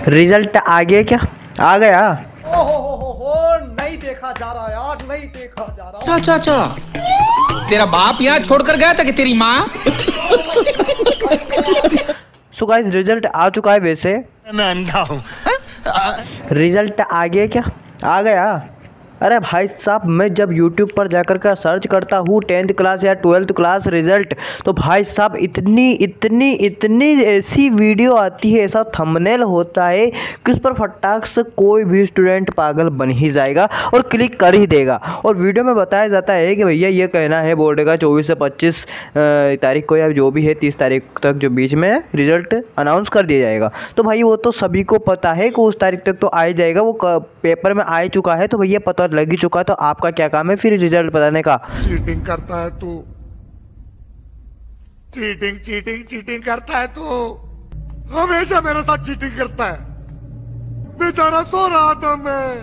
Result आ गया क्या? आ गया? हो नहीं देखा जा रहा यार, नहीं देखा जा रहा। अच्छा तेरा बाप यहाँ छोड़कर गया था कि तेरी माँ? सो गाइस रिजल्ट आ चुका है। वैसे मैं अंधा हूँ। रिजल्ट आ गया क्या? आ गया? अरे भाई साहब, मैं जब YouTube पर जाकर के सर्च करता हूँ 10th क्लास या 12th क्लास रिजल्ट, तो भाई साहब इतनी इतनी इतनी ऐसी वीडियो आती है, ऐसा थंबनेल होता है कि उस पर फटाक से कोई भी स्टूडेंट पागल बन ही जाएगा और क्लिक कर ही देगा। और वीडियो में बताया जाता है कि भैया ये कहना है बोर्ड का 24 से 25 तारीख को या जो भी है 30 तारीख तक जो बीच में रिजल्ट अनाउंस कर दिया जाएगा। तो भाई वो तो सभी को पता है कि उस तारीख तक तो आ ही जाएगा, वो पेपर में आ ही चुका है, तो भैया पता लग ही चुका है। तो आपका क्या काम है फिर रिजल्ट बताने का? चीटिंग करता है तू, चीटिंग चीटिंग चीटिंग करता है तू, हमेशा मेरे साथ चीटिंग करता है। बेचारा सो रहा था, मैं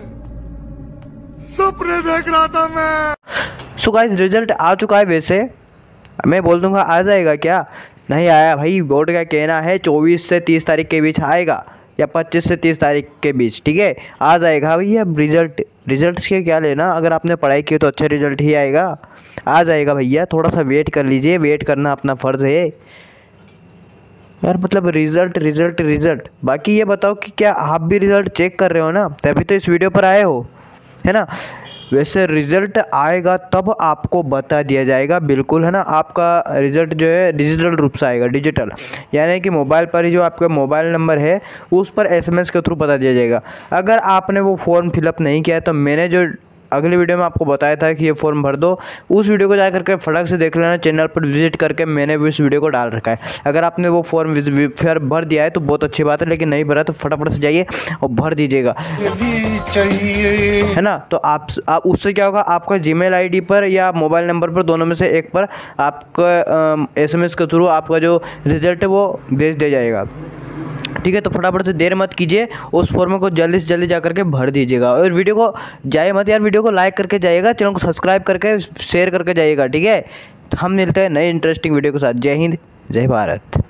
सपने देख रहा था मैं। सो गाइस रिजल्ट आ चुका है। वैसे मैं बोल दूंगा आ जाएगा क्या? नहीं आया भाई। बोर्ड का कहना है 24 से 30 तारीख के बीच आएगा या 25 से 30 तारीख के बीच, ठीक है, आ जाएगा भैया। रिजल्ट के क्या लेना, अगर आपने पढ़ाई की तो अच्छे रिजल्ट ही आएगा, आ जाएगा भैया। थोड़ा सा वेट कर लीजिए, वेट करना अपना फ़र्ज़ है यार। मतलब रिजल्ट। बाकी ये बताओ कि क्या आप भी रिजल्ट चेक कर रहे हो ना, तभी तो इस वीडियो पर आए हो, है ना? वैसे रिज़ल्ट आएगा तब आपको बता दिया जाएगा, बिल्कुल, है ना। आपका रिज़ल्ट जो है डिजिटल रूप से आएगा, डिजिटल, यानी कि मोबाइल पर ही जो आपका मोबाइल नंबर है उस पर SMS के थ्रू बता दिया जाएगा। अगर आपने वो फॉर्म फिलअप नहीं किया है तो मैंने जो अगली वीडियो में आपको बताया था कि ये फॉर्म भर दो, उस वीडियो को जा करके फटाक से देख लेना, चैनल पर विजिट करके मैंने भी उस वीडियो को डाल रखा है। अगर आपने वो फॉर्म फिर भर दिया है तो बहुत अच्छी बात है, लेकिन नहीं भरा तो फटाफट से जाइए और भर दीजिएगा, है ना। तो आप उससे क्या होगा, आपका Gmail ID पर या मोबाइल नंबर पर, दोनों में से एक पर आपका SMS के थ्रू आपका जो रिजल्ट है वो भेज दिया जाएगा, ठीक है। तो फटाफट से देर मत कीजिए, उस फॉर्म को जल्दी से जल्दी जा करके भर दीजिएगा। और वीडियो को जाए मत यार, वीडियो को लाइक करके जाइएगा, चैनल को सब्सक्राइब करके शेयर करके जाइएगा, ठीक है। तो हम मिलते हैं नए इंटरेस्टिंग वीडियो के साथ। जय हिंद, जय भारत।